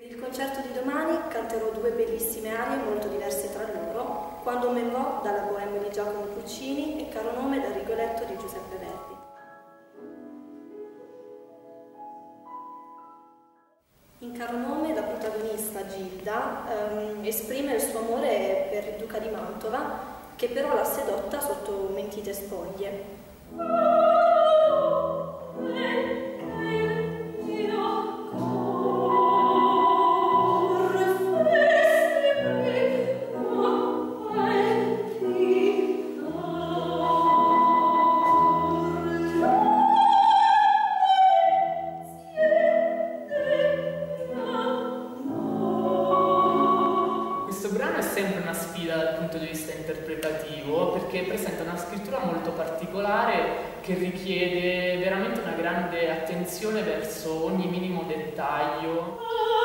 Per il concerto di domani canterò due bellissime arie molto diverse tra loro, Quando me vo dalla Bohème di Giacomo Puccini e Caro nome dal Rigoletto di Giuseppe Verdi. In Caro nome la protagonista Gilda esprime il suo amore per il duca di Mantova, che però l'ha sedotta sotto mentite spoglie. Questo brano è sempre una sfida dal punto di vista interpretativo perché presenta una scrittura molto particolare che richiede veramente una grande attenzione verso ogni minimo dettaglio.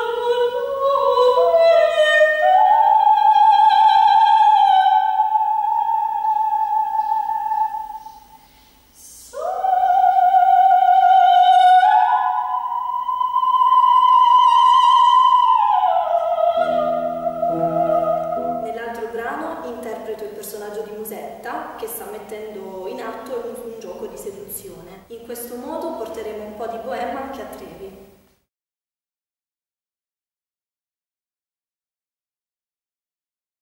Interpreto il personaggio di Musetta che sta mettendo in atto un gioco di seduzione. In questo modo porteremo un po' di bohème anche a Trento.